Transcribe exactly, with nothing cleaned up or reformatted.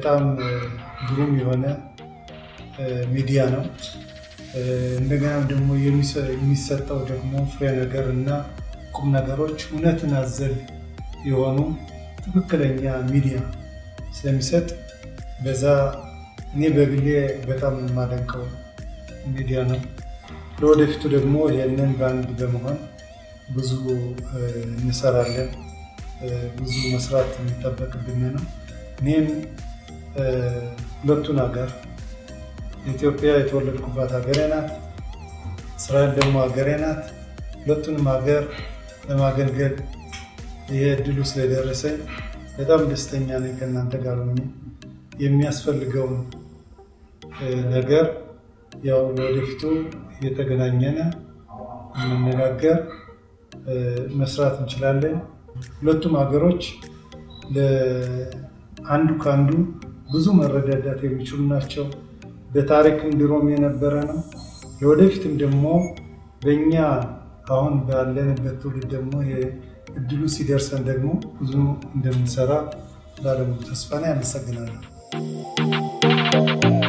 በጣም ግሩም የሆነ ሚዲያ ነው እንደገና ደግሞ የሚሰጠው ደግሞ ፍሬ ነገር እና ቁም ነገሮች እውነትን አዘል የሆኑ ትክክለኛ ሚዲያ ስለሚሰጥ በዛ እኔ በግሌ በጣም የማደንቀው ሚዲያ ነው ለወደፊቱ ደግሞ ይሄንን ባንድ በመሆን ብዙ እንሰራለን ብዙ መስራት የሚጠበቅብን ነው እኔም ሁለቱን ሀገር ኢትዮጵያ የተወለድኩባት ሀገሬ ናት እስራኤል ደግሞ ሀገሬ ናት ሁለቱንም ሀገር ለማገልገል የእድሉ ስለደረሰኝ በጣም ደስተኛ ነኝ ከእናንተ ጋር ሆኜ የሚያስፈልገውን ነገር ያው ወደፊቱ እየተገናኘን እንነጋገር መስራት እንችላለን ሁለቱም ሀገሮች ለአንዱ ካንዱ ብዙ መረዳዳት የሚችሉ ናቸው በታሪክም ድሮም የነበረ ነው ለወደፊትም ደግሞ በእኛ አሁን ባለንበት ትውልድ ደግሞ እድሉ ሲደርሰን ደግሞ ብዙ እንደምንሰራ ባለሙሉ ተስፋ ነኝ አመሰግናለሁ